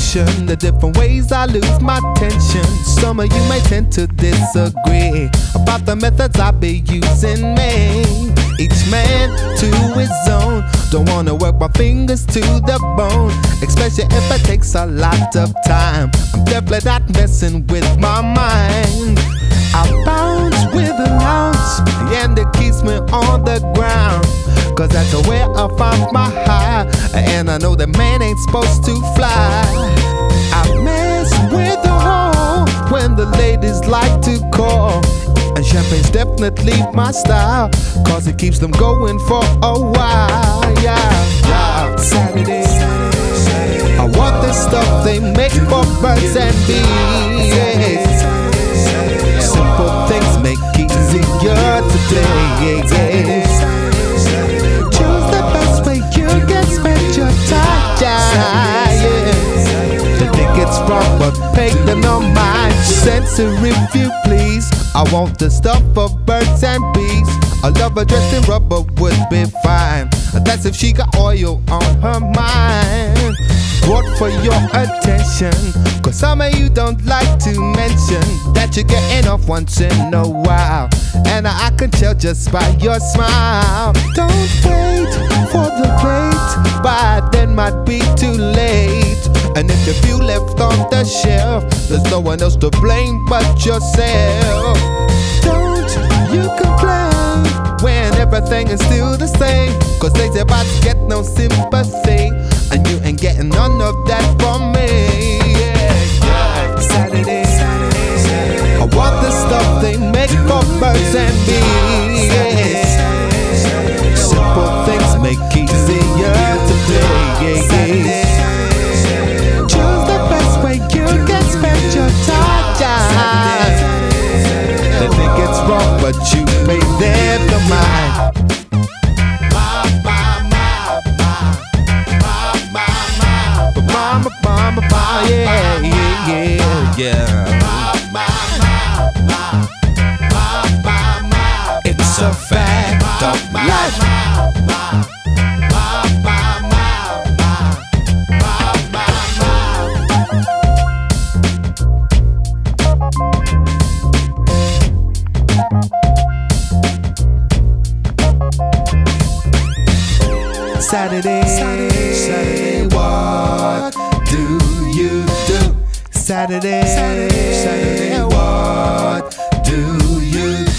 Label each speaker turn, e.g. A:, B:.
A: mention the different ways I lose my tension. Some of you may tend to disagree about the methods I be using, man. Each man to his own. Don't wanna work my fingers to the bone, especially if it takes a lot of time. I'm definitely not messing with my mind. I bounce with an ounce, and it keeps me on the ground, cause that's where I find my high. And I know that man ain't supposed to fly. I mess with the hoe when the ladies like to call, and champagne's definitely my style, cause it keeps them going for a while. Yeah. Saturday, I want the stuff they make for birds and bees. Simple things make easier today. Choose the best way you can spend your time. They think it's wrong, but pay them no mind. Censor if you please. I want the stuff of birds and bees. A lover dressed in rubber would be fine. That's if she got oil on her mind. Brought for your attention, cause some of you don't like to mention that you're getting off once in a while, and I can tell just by your smile. Don't wait for the plate, by then might be too late. And if you feel left on the shelf, there's no one else to blame but yourself. Don't you complain when everything is still the same, cause they's about to get no sympathy, and you ain't getting none of that from me. Yeah. Saturday, I want the stuff they make for birds and bees. Simple things make easier today. Choose the best way you can spend your time. They think it's wrong, but you made them no mind. It's a fact of life. Saturday, what do you do? Saturday, what do you do?